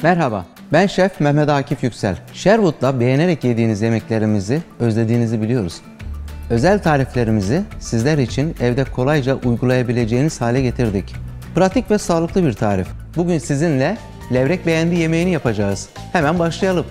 Merhaba, ben Şef Mehmet Akif Yüksel. Sherwood'da beğenerek yediğiniz yemeklerimizi özlediğinizi biliyoruz. Özel tariflerimizi sizler için evde kolayca uygulayabileceğiniz hale getirdik. Pratik ve sağlıklı bir tarif. Bugün sizinle levrek beğendi yemeğini yapacağız. Hemen başlayalım.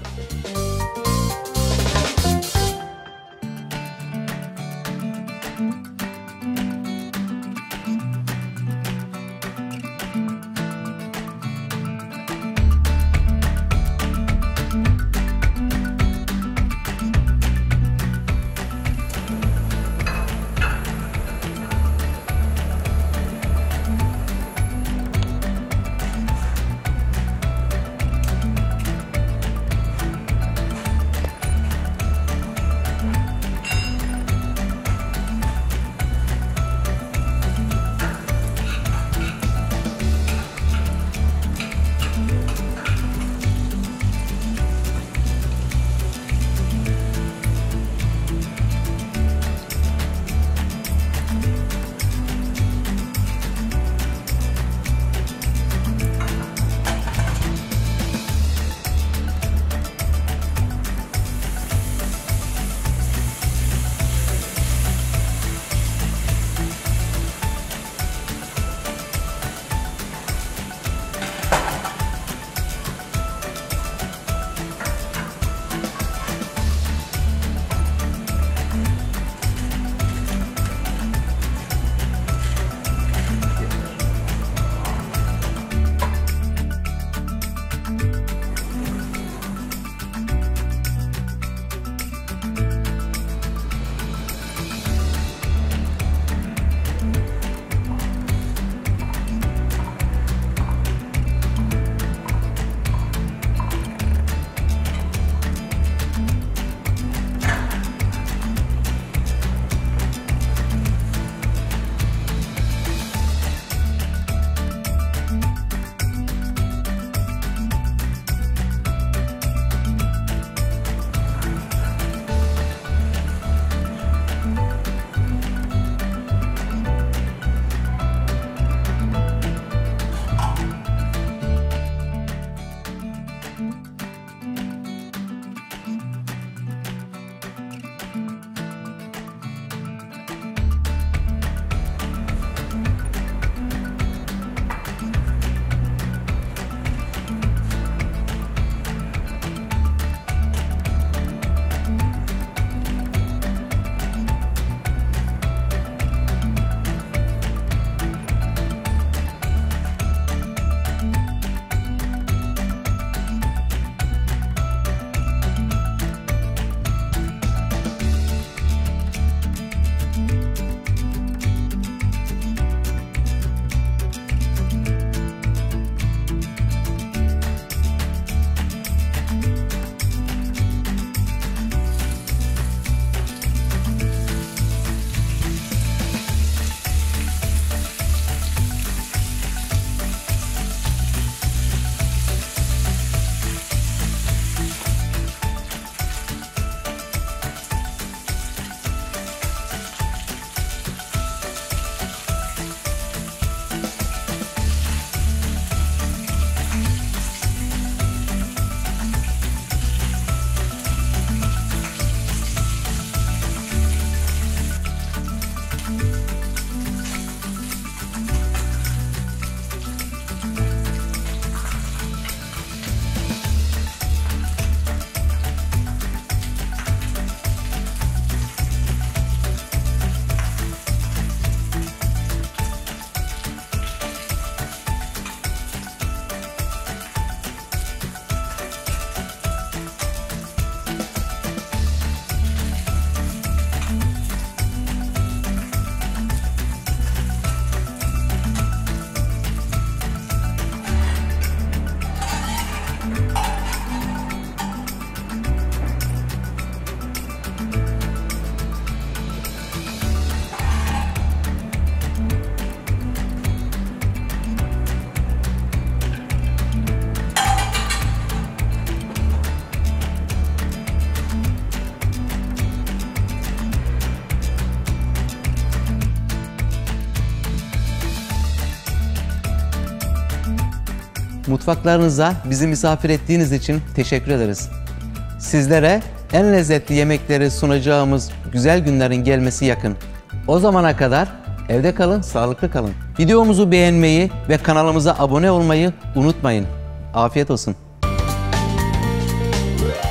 Mutfaklarınıza bizi misafir ettiğiniz için teşekkür ederiz. Sizlere en lezzetli yemekleri sunacağımız güzel günlerin gelmesi yakın. O zamana kadar evde kalın, sağlıklı kalın. Videomuzu beğenmeyi ve kanalımıza abone olmayı unutmayın. Afiyet olsun.